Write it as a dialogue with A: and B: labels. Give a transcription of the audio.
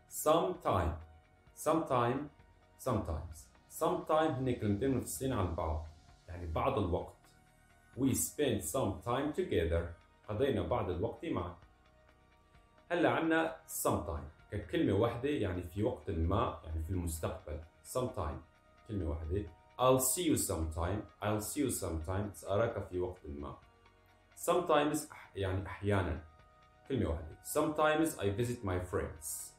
A: sometime sometime sometimes sometime هن كلمتين منفصلين عن بعض، يعني بعض الوقت. we spent some time together قضينا بعض الوقت معا. هلا عنا sometime ككلمة واحدة، يعني في وقت ما، يعني في المستقبل. sometime كلمة واحدة. I'll see you sometime. I'll see you sometime سأراك في وقت ما. sometimes يعني أحيانا، كلمة واحدة. sometimes I visit my friends.